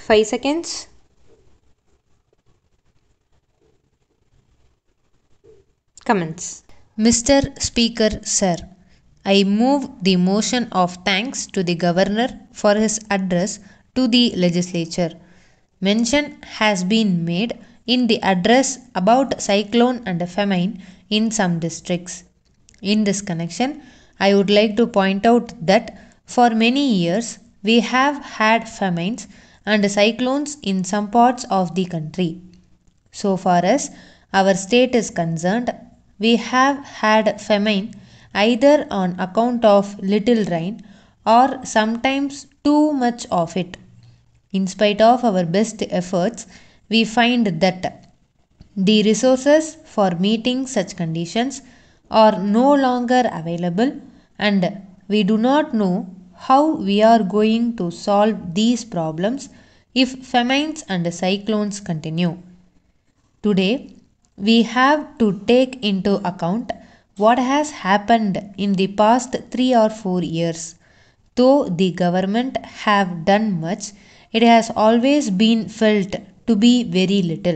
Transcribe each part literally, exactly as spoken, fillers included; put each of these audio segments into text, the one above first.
five seconds. Comments. Mister Speaker, Sir, I move the motion of thanks to the Governor for his address to the legislature. Mention has been made in the address about cyclone and famine in some districts. In this connection, I would like to point out that for many years we have had famines and cyclones in some parts of the country. So far as our state is concerned, we have had famine either on account of little rain or sometimes too much of it. In spite of our best efforts, we find that the resources for meeting such conditions are no longer available, and we do not know how we are going to solve these problems if famines and cyclones continue. Today, we have to take into account what has happened in the past three or four years. Though the government have done much, it has always been felt to be very little.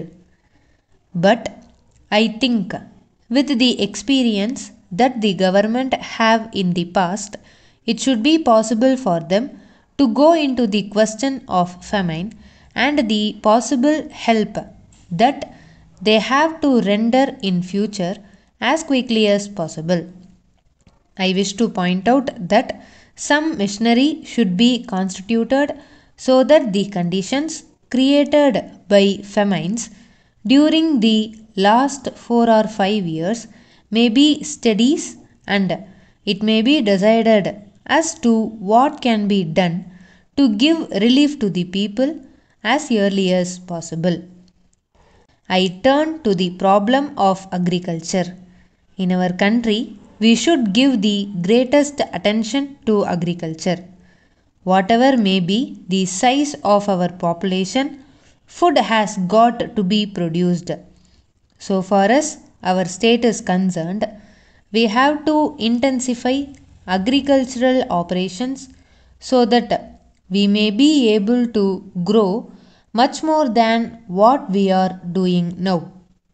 But I think with the experience that the government have in the past, it should be possible for them to go into the question of famine and the possible help that they have to render in future as quickly as possible. I wish to point out that some machinery should be constituted so that the conditions created by famines during the last four or five years may be studies, and it may be decided as to what can be done to give relief to the people as early as possible. I turn to the problem of agriculture. In our country, we should give the greatest attention to agriculture. Whatever may be the size of our population, food has got to be produced. So far as our state is concerned, we have to intensify agricultural operations so that we may be able to grow much more than what we are doing now.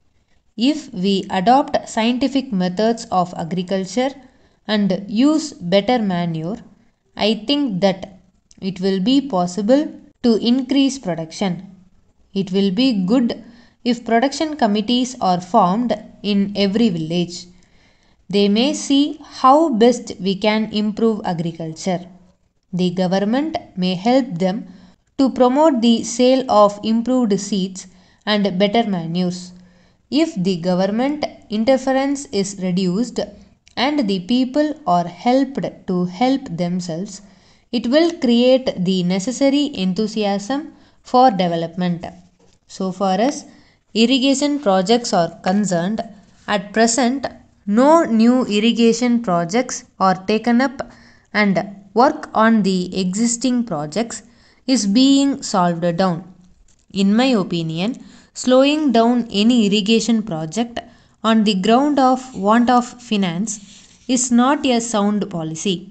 If we adopt scientific methods of agriculture and use better manure, I think that it will be possible to increase production. It will be good if production committees are formed in every village. They may see how best we can improve agriculture. The government may help them to promote the sale of improved seeds and better manures. If the government interference is reduced and the people are helped to help themselves, it will create the necessary enthusiasm for development. So far as irrigation projects are concerned, at present no new irrigation projects are taken up, and work on the existing projects is being solved down. In my opinion, slowing down any irrigation project on the ground of want of finance is not a sound policy.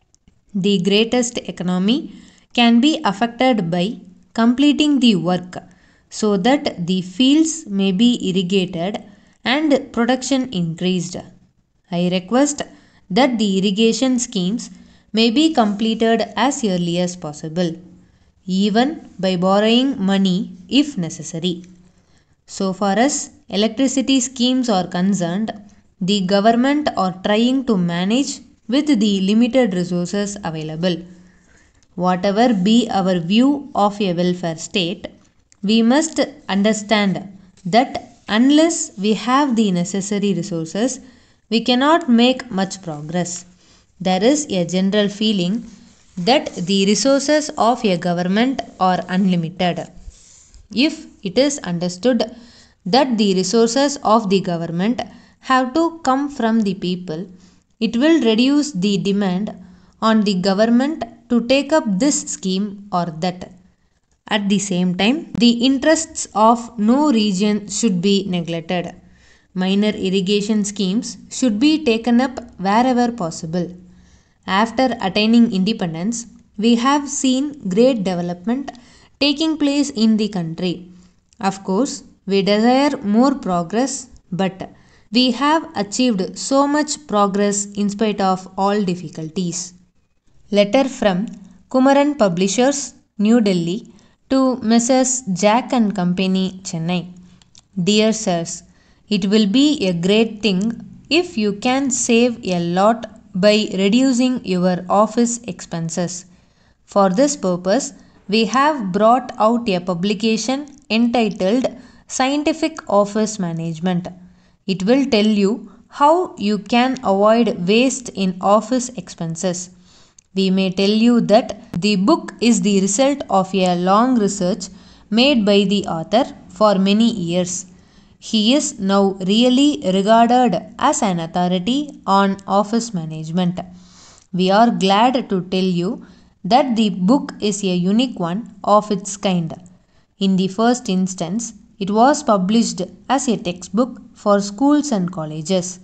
The greatest economy can be affected by completing the work so that the fields may be irrigated and production increased. I request that the irrigation schemes may be completed as early as possible, even by borrowing money if necessary. So far as electricity schemes are concerned, the government are trying to manage with the limited resources available. Whatever be our view of a welfare state, we must understand that unless we have the necessary resources, we cannot make much progress. There is a general feeling that the resources of a government are unlimited. If it is understood that the resources of the government have to come from the people, it will reduce the demand on the government to take up this scheme or that. At the same time, the interests of no region should be neglected. Minor irrigation schemes should be taken up wherever possible. After attaining independence, we have seen great development taking place in the country. Of course, we desire more progress, but we have achieved so much progress in spite of all difficulties. Letter from Kumaran Publishers, New Delhi to Messrs. Jack and Company, Chennai. Dear Sirs, it will be a great thing if you can save a lot by reducing your office expenses. For this purpose, we have brought out a publication entitled Scientific Office Management. It will tell you how you can avoid waste in office expenses. We may tell you that the book is the result of a long research made by the author for many years. He is now really regarded as an authority on office management. We are glad to tell you that the book is a unique one of its kind. In the first instance, it was published as a textbook for schools and colleges.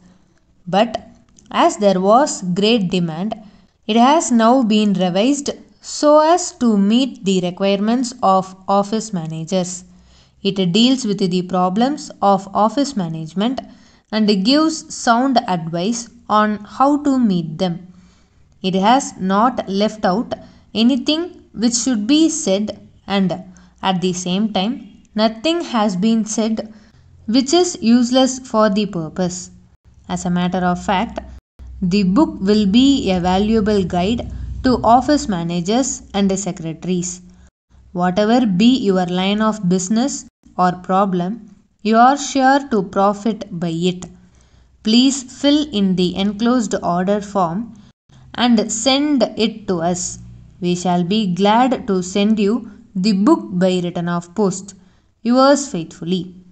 But as there was great demand, it has now been revised so as to meet the requirements of office managers. It deals with the problems of office management and gives sound advice on how to meet them. It has not left out anything which should be said, and at the same time, nothing has been said which is useless for the purpose. As a matter of fact, the book will be a valuable guide to office managers and secretaries. Whatever be your line of business or problem, you are sure to profit by it. Please fill in the enclosed order form and send it to us. We shall be glad to send you the book by return of post. Yours faithfully.